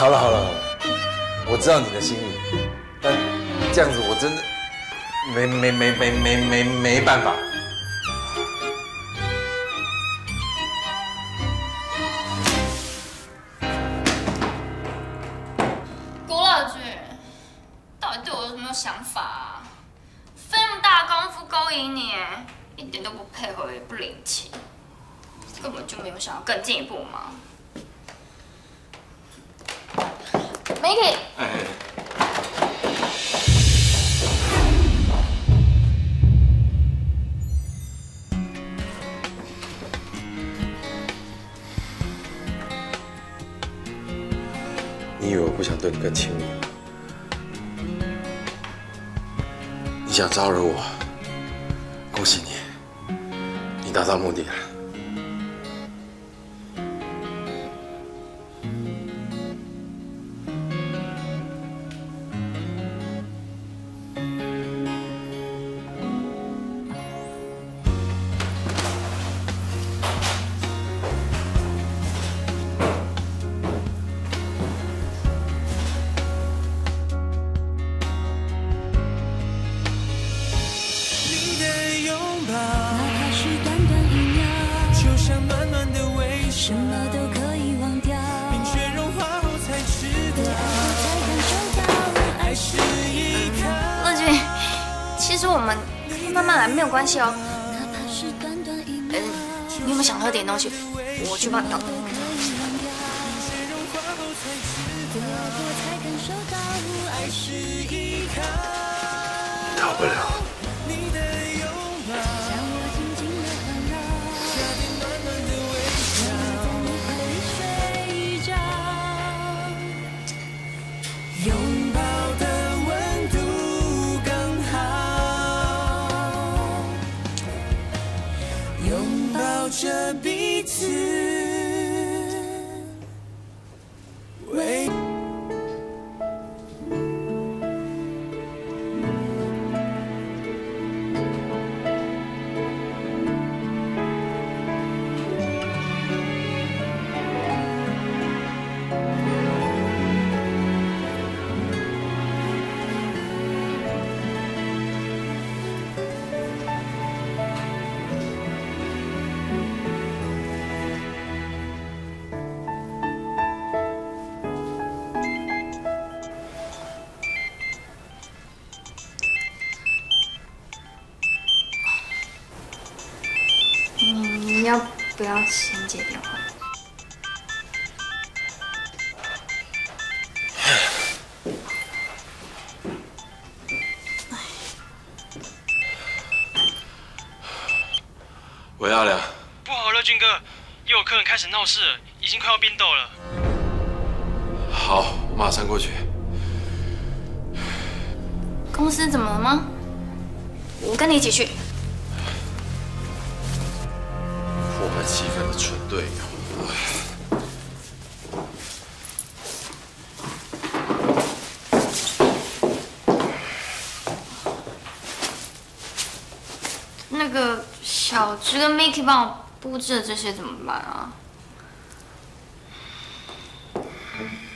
好了好了好了，我知道你的心意，但这样子我真的没办法。 郭乐君，到底对我有什么想法啊？费那么大功夫勾引你，一点都不配合，也不领情，根本就没有想要更进一步嘛。Mickey， 你以为我不想对你更亲密吗？你想招惹我，恭喜你，你达到目的了。 什么都可以忘掉，冰雪融化后才知道，才感受到爱是依靠。 乐君，其实我们可以慢慢来，没有关系哦。你有没有想喝点东西？我去帮你倒。 逃不了。 拥抱的温度刚好，拥抱着彼此。 你要不要先接电话？ 喂，阿良。 不好了，军哥，又有客人开始闹事了，已经快要冰斗了。 好，我马上过去。 公司怎么了吗？我跟你一起去。 破坏气氛的蠢队友。 那个小芝跟 Mickey 帮我布置的这些怎么办啊？